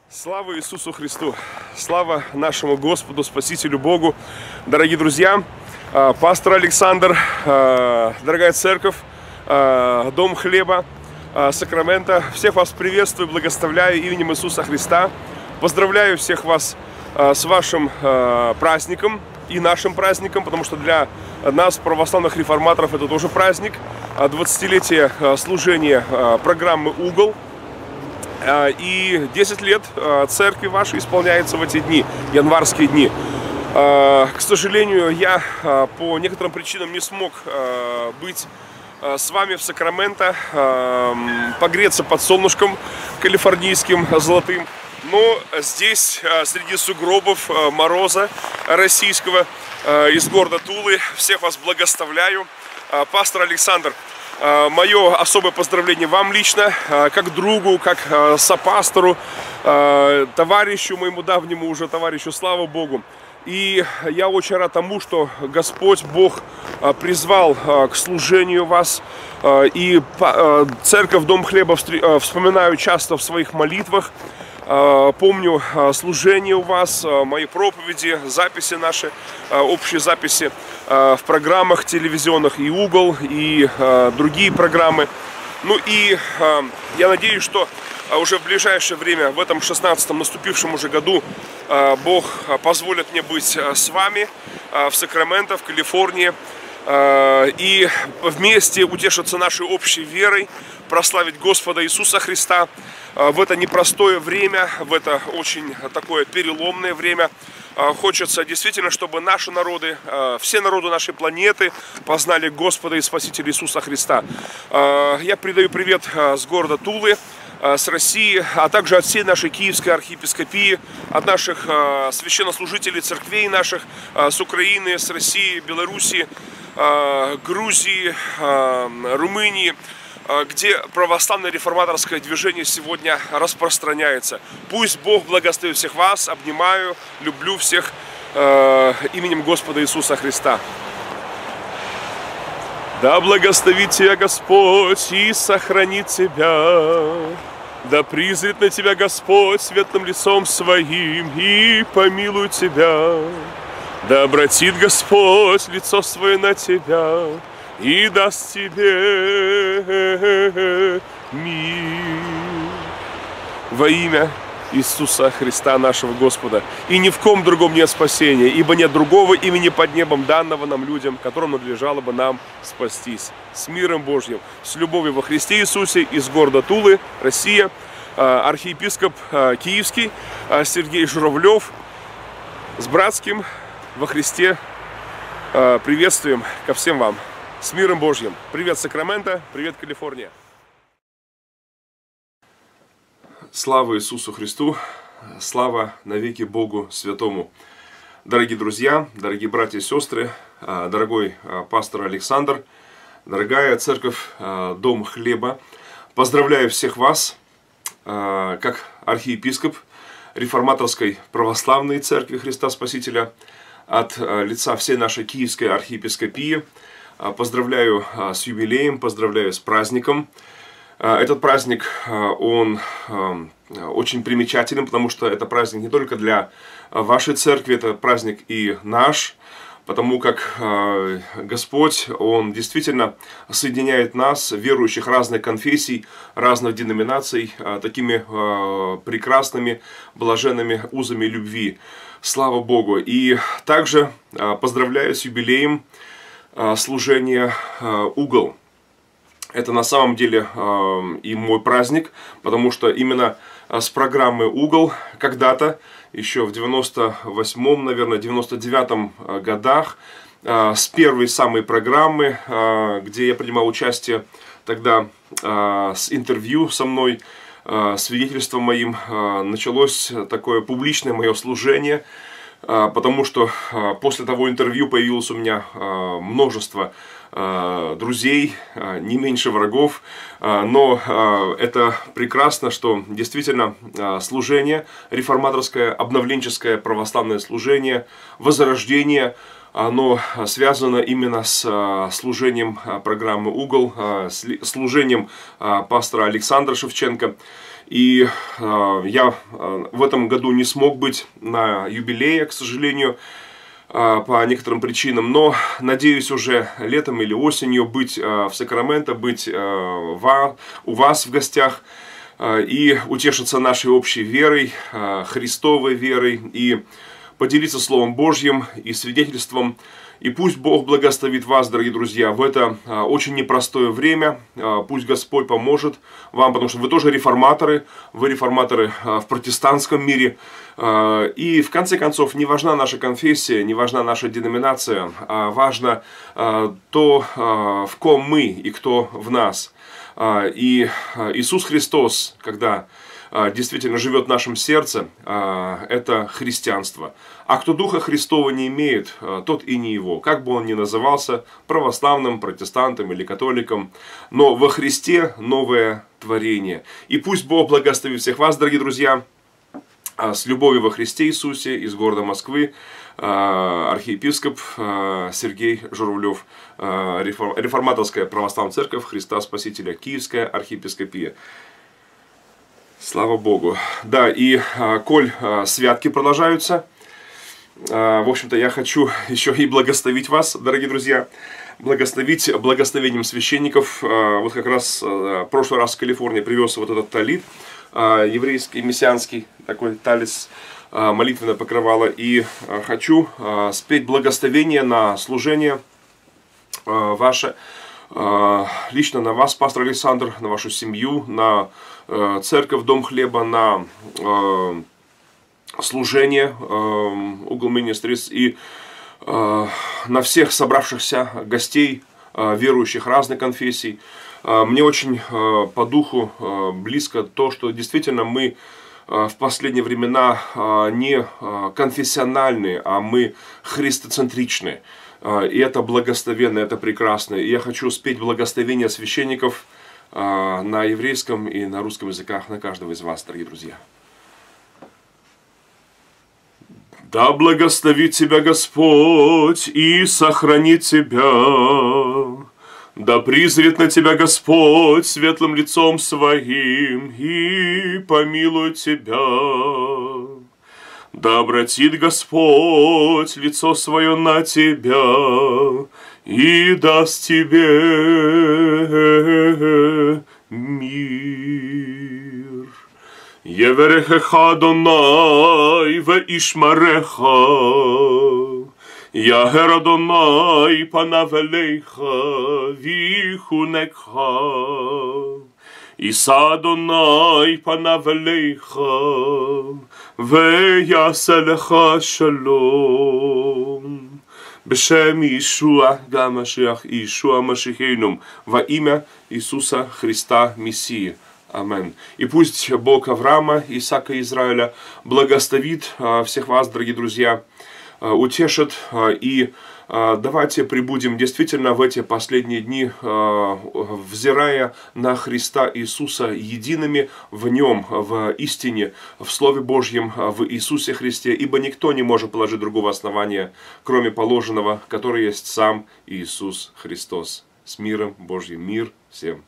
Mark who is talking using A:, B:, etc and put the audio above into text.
A: Слава Иисусу Христу! Слава нашему Господу, Спасителю Богу! Дорогие друзья, пастор Александр, дорогая церковь, Дом Хлеба, Сакраменто, всех вас приветствую, благословляю именем Иисуса Христа. Поздравляю всех вас с вашим праздником и нашим праздником, потому что для нас, православных реформаторов, это тоже праздник. 20-летие служения программы «Угол». И 10 лет церкви вашей исполняется в эти дни, январские дни. К сожалению, я по некоторым причинам не смог быть с вами в Сакраменто, погреться под солнышком калифорнийским золотым. Но здесь, среди сугробов мороза российского, из города Тулы, всех вас благословляю. Пастор Александр, мое особое поздравление вам лично, как другу, как сопастору, товарищу, моему давнему уже товарищу, слава Богу. И я очень рад тому, что Господь Бог призвал к служению вас. И церковь Дом Хлеба вспоминаю часто в своих молитвах. Помню служение у вас, мои проповеди, записи наши, общие записи в программах телевизионных, и «Угол», и другие программы. Ну и я надеюсь, что уже в ближайшее время, в этом 16-м наступившем уже году, Бог позволит мне быть с вами в Сакраменто, в Калифорнии, и вместе утешиться нашей общей верой, прославить Господа Иисуса Христа в это непростое время, в это очень такое переломное время. Хочется действительно, чтобы наши народы, все народы нашей планеты познали Господа и Спасителя Иисуса Христа. Я передаю привет с города Тулы, с России, а также от всей нашей Киевской архиепископии, от наших священнослужителей церквей наших, с Украины, с России, Белоруссии, Грузии, Румынии, где православное реформаторское движение сегодня распространяется. Пусть Бог благословит всех вас, обнимаю, люблю всех именем Господа Иисуса Христа. Да благословит тебя Господь и сохранит тебя. Да призрит на тебя Господь светлым лицом своим и помилует тебя. Да обратит Господь лицо свое на тебя и даст тебе мир. Во имя Иисуса Христа нашего Господа. И ни в ком другом нет спасения, ибо нет другого имени под небом, данного нам людям, которым надлежало бы нам спастись. С миром Божьим, с любовью во Христе Иисусе, из города Тулы, Россия, архиепископ Киевский Сергей Журавлев, с братским во Христе приветствуем ко всем вам. С миром Божьим. Привет, Сакраменто, привет, Калифорния. Слава Иисусу Христу, слава навеки Богу Святому. Дорогие друзья, дорогие братья и сестры, дорогой пастор Александр, дорогая церковь Дом Хлеба, поздравляю всех вас, как архиепископ реформаторской православной церкви Христа Спасителя, от лица всей нашей Киевской архиепископии. Поздравляю с юбилеем, поздравляю с праздником. Этот праздник, он очень примечателен, потому что это праздник не только для вашей церкви, это праздник и наш, потому как Господь, Он действительно соединяет нас, верующих разных конфессий, разных деноминаций, такими прекрасными, блаженными узами любви. Слава Богу! И также поздравляю с юбилеем служения «Угол». Это на самом деле и мой праздник, потому что именно с программы «Угол» когда-то, еще в 98-м, наверное, 99-м годах, с первой самой программы, где я принимал участие тогда с интервью со мной, свидетельством моим, началось такое публичное мое служение, потому что после того интервью появилось у меня множество друзей, не меньше врагов, но это прекрасно, что действительно служение реформаторское, обновленческое православное служение, возрождение оно связано именно с служением программы «Угол», служением пастора Александра Шевченко. И я в этом году не смог быть на юбилее, к сожалению, по некоторым причинам, но надеюсь уже летом или осенью быть в Сакраменто, быть у вас в гостях и утешиться нашей общей верой, Христовой верой, и поделиться Словом Божьим и свидетельством. И пусть Бог благословит вас, дорогие друзья, в это очень непростое время. Пусть Господь поможет вам, потому что вы тоже реформаторы. Вы реформаторы в протестантском мире. И в конце концов, не важна наша конфессия, не важна наша деноминация. Важно то, в ком мы и кто в нас. И Иисус Христос, когда действительно живет в нашем сердце, это христианство. А кто Духа Христова не имеет, тот и не его. Как бы он ни назывался, православным, протестантом или католиком. Но во Христе новое творение. И пусть Бог благословит всех вас, дорогие друзья, с любовью во Христе Иисусе из города Москвы, архиепископ Сергей Журавлев, Реформаторская православная церковь Христа Спасителя, Киевская архиепископия. Слава Богу. Да, и коль святки продолжаются, в общем-то, я хочу еще и благословить вас, дорогие друзья, благословить благословением священников. Вот как раз в прошлый раз в Калифорнии привез вот этот талит, еврейский, мессианский такой талис, молитвенное покрывало. И хочу спеть благословение на служение ваше, лично на вас, пастор Александр, на вашу семью, на церковь, Дом Хлеба, на служение Угол Ministries и на всех собравшихся гостей, верующих разных конфессий. Мне очень по духу близко то, что действительно мы в последние времена не конфессиональные, а мы христоцентричные. И это благословенно, это прекрасно. И я хочу спеть благословение священников на еврейском и на русском языках на каждого из вас, дорогие друзья. Да благословит тебя Господь и сохранит тебя. Да призрит на тебя Господь светлым лицом своим и помилует тебя. Да обратит Господь лицо свое на тебя и даст тебе мир. Еверехеха Адонай ве ишмареха. Яхер Адонай панав элейха вихунекха. Иса Адонай панав элейха ויעשה לך שלום. בשם ישוע גם משיח, Иешуа Машихейну, во имя Иисуса Христа Мессии. Амин. И пусть Бог Авраама, Исаака и Израиля благословит всех вас, дорогие друзья, утешит. И давайте прибудем действительно в эти последние дни, взирая на Христа Иисуса едиными в Нем, в истине, в Слове Божьем, в Иисусе Христе, ибо никто не может положить другого основания, кроме положенного, который есть сам Иисус Христос. С миром Божьим. Мир всем.